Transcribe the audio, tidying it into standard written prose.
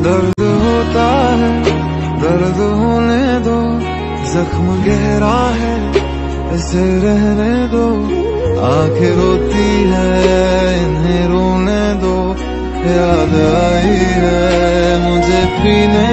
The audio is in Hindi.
दर्द होता है, दर्द होने दो, जख्म गहरा है, ऐसे रहने दो। आंखें रोती है, इन्हें रोने दो। याद आई है मुझे पीने